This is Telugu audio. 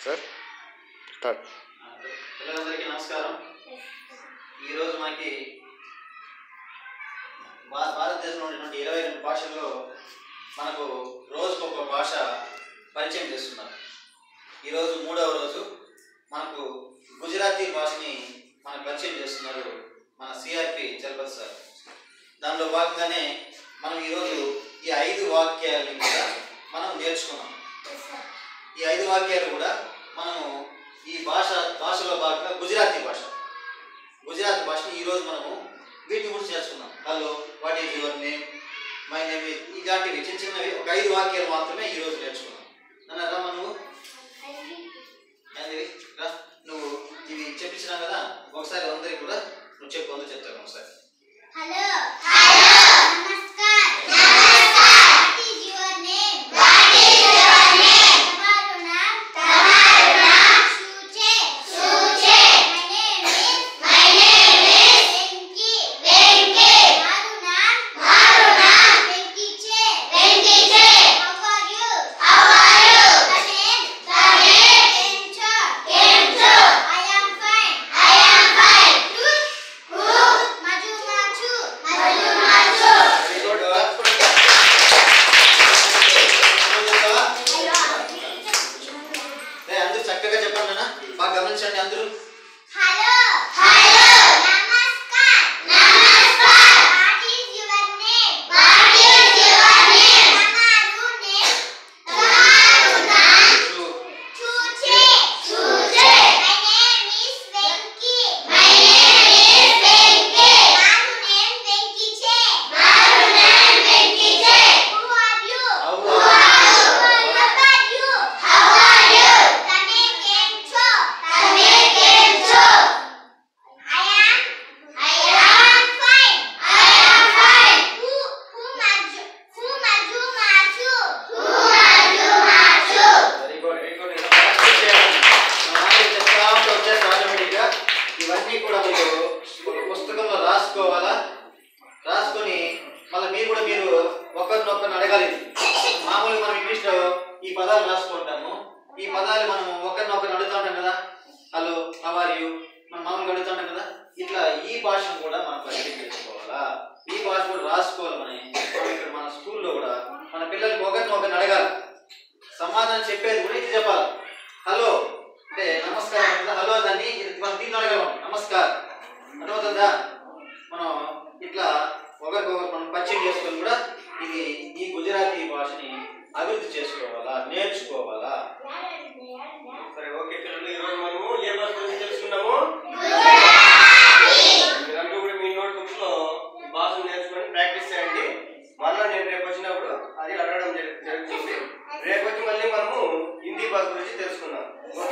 Sir start. పిల్లలందరికీ నమస్కారం. ఈరోజు మనకి భారతదేశంలో ఉన్నటువంటి 22 భాషల్లో మనకు రోజుకొక భాష పరిచయం చేస్తున్నారు. ఈరోజు 3వ రోజు మనకు గుజరాతీ భాషని మనకు పరిచయం చేస్తున్నారు మన సిఆర్పి చలపతి సార్. దానిలో భాగంగానే మనం ఈరోజు ఈ 5 వాక్యాలని కూడా మనం నేర్చుకున్నాం. ఈ 5 వాక్యాలు కూడా మనము ఈ భాషలో భాగంగా గుజరాతీ భాషని ఈరోజు మనము వీటిని గురించి నేర్చుకున్నాం. Hello, what is your name, my name, ఇలాంటివి చిన్న చిన్నవి ఒక 5 వాక్యాలు మాత్రమే ఈరోజు నేర్చుకున్నాం. నన్ను రమ్మ, నువ్వు ఇవి చెప్పించినావు కదా, ఒకసారి అందరికి కూడా నువ్వు చెప్పు, అందరూ చెప్తాను ఒకసారి. హలో, చక్కగా చెప్పండి అన్న, బాగా గమనించండి అందరూ. ఇవన్నీ కూడా మీరు ఒక పుస్తకంలో రాసుకోవాలా. రాసుకొని మళ్ళీ మీరు ఒకరినొకరిని అడగాలి. మామూలుగా మనం ఇంగ్లీష్లో ఈ పదాలు రాసుకుంటాము. ఈ పదాలు మనం ఒకరినొకరిని అడుగుతూ ఉంటాం కదా, హలో, హౌ ఆర్ యూ, మనం మామూలుగా అడుగుతూ ఉంటాం కదా. ఇట్లా ఈ భాషను కూడా మనం పరిచయం చేసుకోవాలా, ఈ భాష కూడా రాసుకోవాలి. మనం ఇక్కడ మన స్కూల్లో కూడా మన పిల్లలకి ఒకరినొకరిని అడగాలి. సమాధానం చెప్పేది కూడా ఇది చెప్పాలి. హలో అంటే నమస్కారం కదా, హలో దాన్ని మనం దీన్ని అడగలం, నమస్కారం. అర్థమవుతుందా? మనం ఇట్లా ఒకరికొకరు మనం పరిచయం చేసుకొని కూడా ఇది ఈ గుజరాతీ భాషని అభివృద్ధి చేసుకోవాలా, నేర్చుకోవాలా. సరే, ఓకే పిల్లలు, ఈరోజు మనము ఏ భాష గురించి తెలుసుకున్నాము? మీరందరూ కూడా మీ నోట్ బుక్స్ లో ఈ భాషను నేర్చుకొని ప్రాక్టీస్ చేయండి. మళ్ళీ నేను రేపు వచ్చినప్పుడు అది అడగడం జరుగుతుంది. రేపు వచ్చి మళ్ళీ మనము హిందీ భాష గురించి తెలుసుకుందాం.